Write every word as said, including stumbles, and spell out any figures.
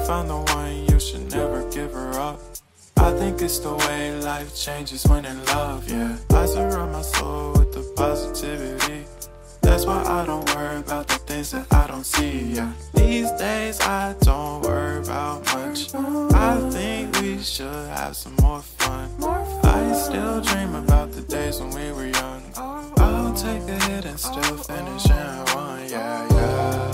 found the one, you should never give her up. I think it's the way life changes when in love, yeah. I surround my soul with the positivity. That's why I don't worry about the things that I don't see, yeah. These days I don't worry about much. I think we should have some more fun. I still dream about the days when we were young. I'll take a hit and still finish in one, yeah, yeah.